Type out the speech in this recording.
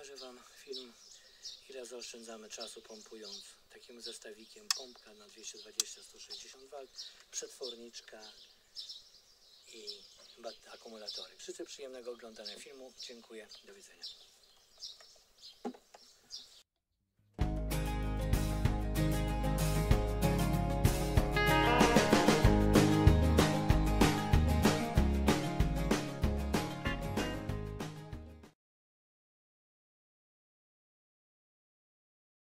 pokażę Wam film, ile zaoszczędzamy czasu pompując takim zestawikiem. Pompka na 220-160 V, przetworniczka i akumulatory. Życzę przyjemnego oglądania filmu. Dziękuję. Do widzenia.